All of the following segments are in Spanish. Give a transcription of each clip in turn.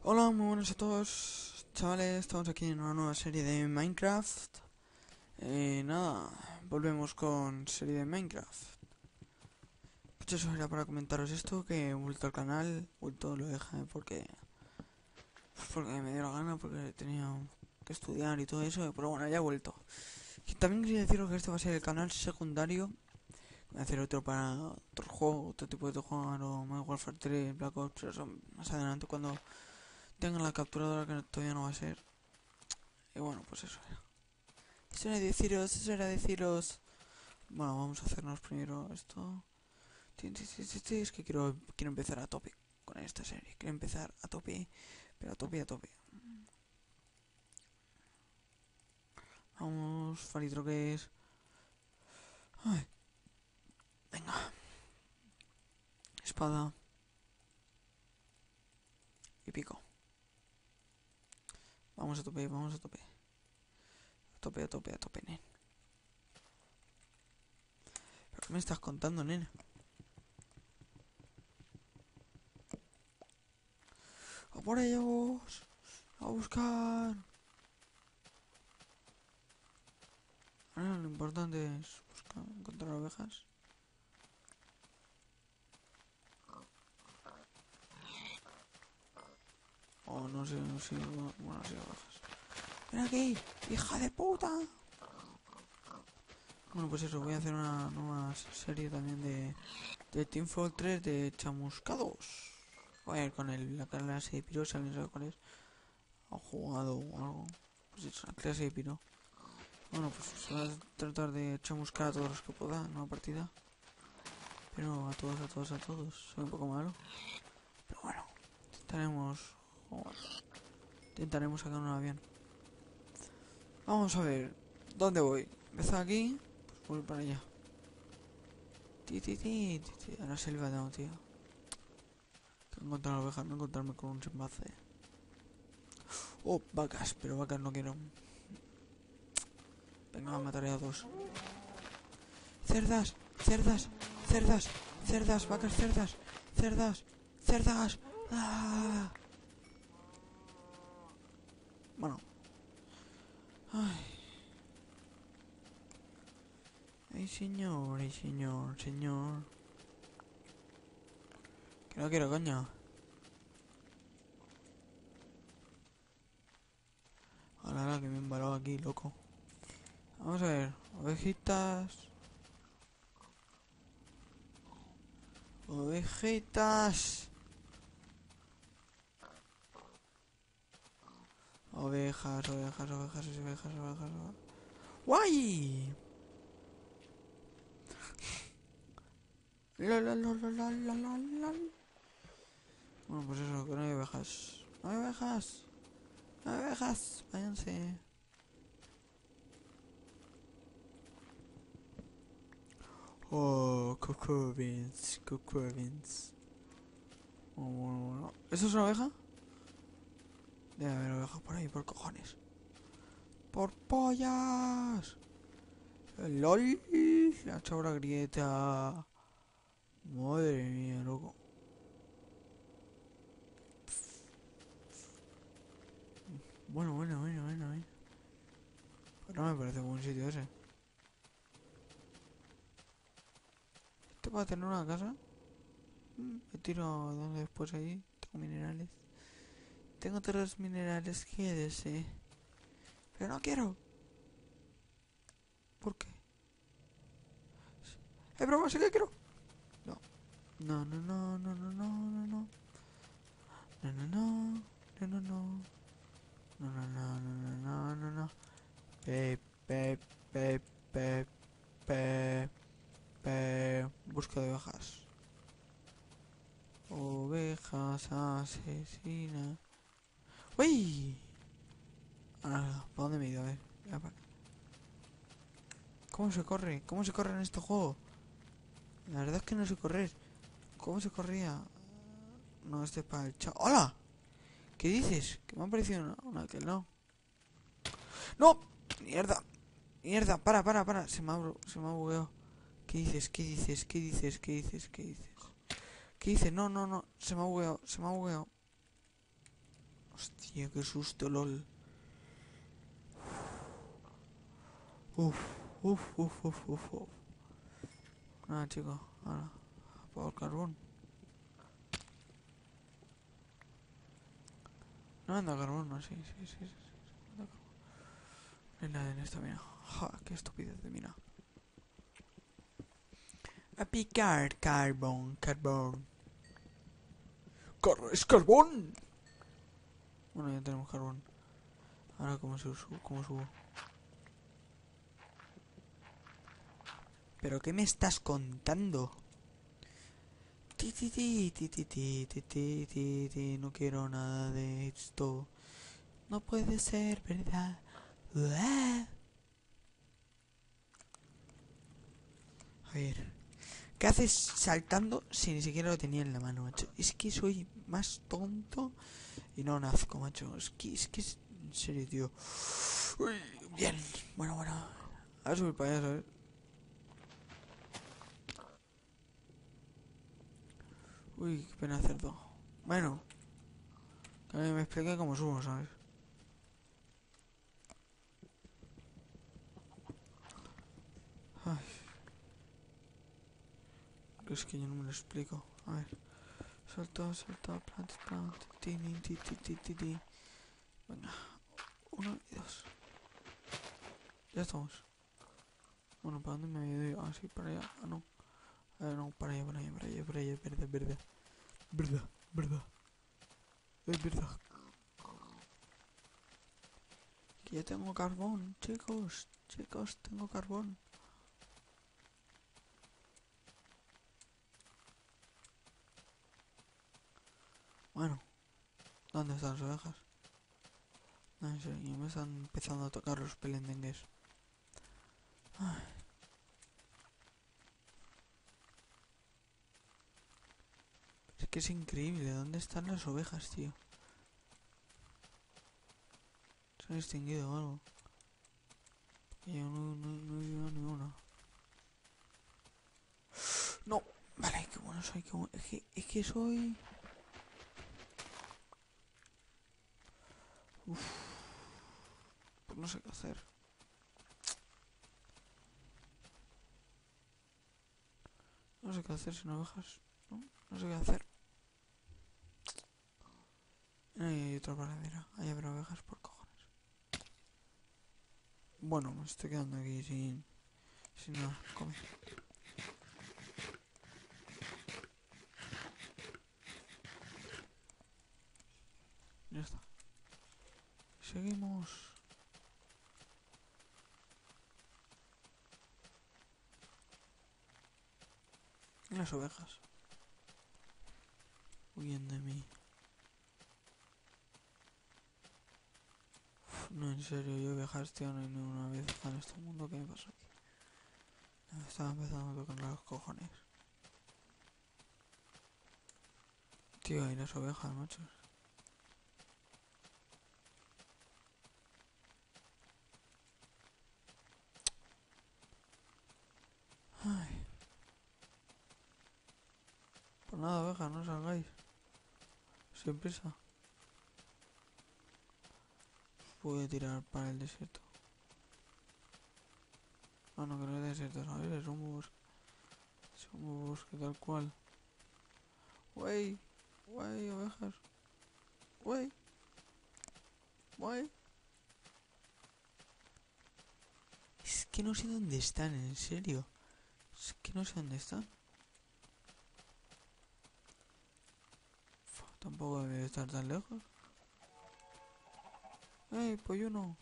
Hola, muy buenas a todos, chavales. Estamos aquí en una nueva serie de Minecraft. Nada, volvemos con serie de Minecraft. Pues eso era para comentaros esto, que he vuelto al canal. Vuelto, lo dejé porque me dio la gana, porque tenía que estudiar y todo eso. Pero bueno, ya he vuelto. Y también quería deciros que este va a ser el canal secundario. Voy a hacer otro para otro juego, otro tipo de juego, o Modern Warfare 3, Black Ops, pero eso más adelante cuando tenga la capturadora, que todavía no va a ser. Y bueno, pues eso era. Eso era deciros. Bueno, vamos a hacernos primero esto. Es que quiero empezar a tope con esta serie. Quiero empezar a tope, pero a tope, a tope. Vamos, faritroques. Ay, venga, espada y pico. Vamos a tope, vamos a tope. A tope, a tope, a tope, nen. ¿Pero qué me estás contando, nen? ¡A por ellos! ¡A buscar! Ahora lo importante es buscar, encontrar ovejas. O no sé, si, bueno, sí, ovejas. ¡Ven aquí, hija de puta! Bueno, pues eso, voy a hacer una nueva serie también de Teamfall 3 de chamuscados. Voy a ir con la clase de piro, si alguien sabe cuál es. Ha jugado o algo. Pues es una clase de piro. Bueno, pues voy a tratar de chamuscar a todos los que pueda en una partida. Pero a todos, a todos, a todos. Soy un poco malo. Pero bueno, intentaremos jugar. Intentaremos sacarnos bien. Vamos a ver. ¿Dónde voy? Empezar aquí. Pues voy para allá. A la selva no, tío. Que encontrar ovejas, no encontrarme con un chimpancé. Oh, vacas, pero vacas no quiero. Venga, mataré a dos. Cerdas, cerdas, cerdas, cerdas, vacas, cerdas, cerdas, cerdas. ¡Ah! Bueno. Ay. Ay, señor, ay, señor, señor. Que no quiero, coño. Ahora que me he embalado aquí, loco. Vamos a ver, ovejitas. Ovejitas. Ovejas, ovejas, ovejas, ovejas, ovejas, ovejas. ¡Guay! La la la la la la la la. Bueno, pues eso, que no hay ovejas. No hay ovejas. No hay ovejas. Váyanse. Oh, Coco Beans, Coco Beans. Oh, bueno, bueno. ¿Eso es una oveja? Debe haber ovejas por ahí, por cojones. ¡Por pollas! ¡Lol! Se ha echado una grieta. Madre mía, loco. Bueno, bueno, bueno, bueno, bueno. Pues no me parece buen sitio ese. ¿Este para tener una casa? Me tiro donde después ahí. Tengo minerales. Tengo todos los minerales que desee. Pero no quiero. ¿Por qué? Broma, sí que quiero. No. No, no, no, no, no, no, no, no. No, no, no. No, no, no. No, no, no, no, no, no, no. Pe, pe, pe, pe, pe, pe. Busca de ovejas. Ovejas asesinas. ¡Uy! Ah, ¿para dónde me he ido? A ver. ¿Cómo se corre? ¿Cómo se corre en este juego? La verdad es que no sé correr. ¿Cómo se corría? No, este es para el chao. ¡Hola! ¿Qué dices? Que me ha parecido una que no. ¡No! ¡Mierda! ¡Mierda! Para. Se me ha bugueado. ¿Qué dices? ¿Qué dices? ¿Qué dices? ¿Qué dices? ¿Qué dices? ¿Qué dices? No, no, no. Se me ha bugueado. Se me ha bugueado. Hostia, qué susto, lol. Uf, uf. Nada, chicos, ahora, apago el carbón. No anda carbón, no, sí. Anda carbón. No hay nada en esta mina. Ja, qué estupidez de mina. A picar carbón. ¡Es carbón! Bueno, ya tenemos carbón. Ahora, ¿cómo subo? ¿Pero qué me estás contando? No quiero nada de esto. No puede ser verdad. A ver. ¿Qué haces saltando si ni siquiera lo tenía en la mano, macho? Es que soy más tonto y no nazco, macho. Es que en serio, tío. Uy, bien. Bueno. A ver, subir para allá, ¿sabes? Uy, qué pena cerdo. Bueno, que alguien me explique cómo subo, ¿sabes? Ay, es que yo no me lo explico. A ver. Salta, plant. Ti. Venga, 1 y 2. Ya estamos. Bueno, ¿para dónde me había ido? Ah, sí, para allá. Ah, no. No, para allá. Verdad. Es verdad. Que ya tengo carbón, chicos, tengo carbón. Bueno, ¿dónde están las ovejas? No, en serio, ya me están empezando a tocar los pelendengues. Ay, es que es increíble, ¿dónde están las ovejas, tío? Se han extinguido o algo. Que yo no he visto ni una. No, vale, qué bueno soy, es que soy... Uf, pues no sé qué hacer. No sé qué hacer sin ovejas. No sé qué hacer. Hay otra paradera. Ahí habrá ovejas por cojones. Bueno, me estoy quedando aquí sin nada. Come. Ya está. Seguimos. Y las ovejas huyen de mí. Uf, no, en serio, yo viajar, tío, no hay ni una vez en este mundo. ¿Qué me pasó aquí? Me estaba empezando a tocar los cojones. Tío, y las ovejas, macho. Ay, pues nada, ovejas, no salgáis. Sin prisa. Voy a tirar para el desierto. Ah, no, que no es desierto, ¿sabes? Es un bosque. Es un bosque tal cual. Wey, ovejas. Wey. Es que no sé dónde están, en serio. Es que no sé dónde están. Tampoco debe estar tan lejos. Polluno!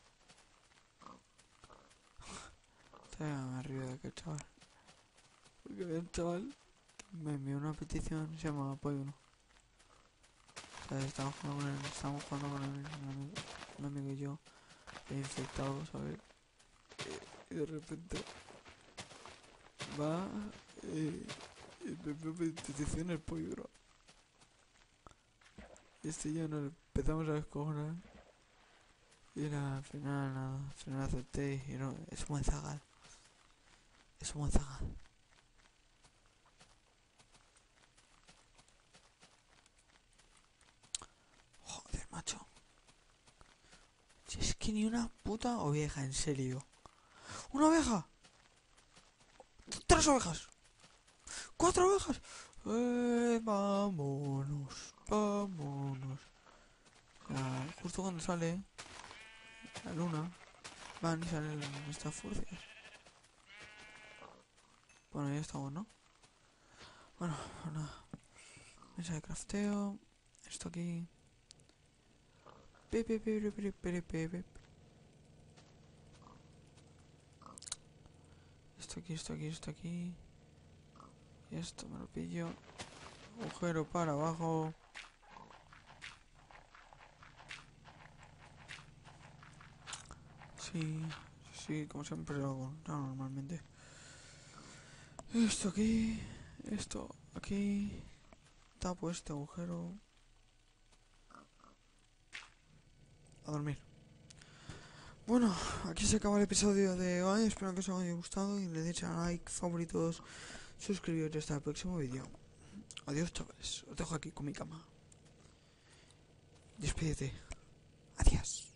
Me río de aquel chaval. Porque había un chaval que me envió una petición, se llama Polluno. O sea, estábamos jugando con un amigo y yo, infectados, ¿sabes? Y de repente va y me envió petición el Polluno. Y este ya nos empezamos a descojonar. Y al final nada, al final acepté y no, es un buen zagal. Es un buen zagal. Joder, macho. que ni una puta oveja, en serio. ¡Una oveja! ¡3 ovejas! ¡4 ovejas! Vámonos, vámonos. Justo cuando sale la luna, van y salen estas furcias. Bueno, ya estamos, ¿no? Bueno, nada. Mesa de crafteo. Esto aquí. Esto aquí, esto aquí, esto aquí. Y esto me lo pillo. Agujero para abajo. Sí, sí, como siempre lo hago, normalmente. Esto aquí. Esto aquí. Tapo este agujero. A dormir. Bueno, aquí se acaba el episodio de hoy. Espero que os haya gustado y le deis a like, favoritos, suscribiros y hasta el próximo vídeo. Adiós, chavales. Os dejo aquí con mi cama. Despídete. Adiós.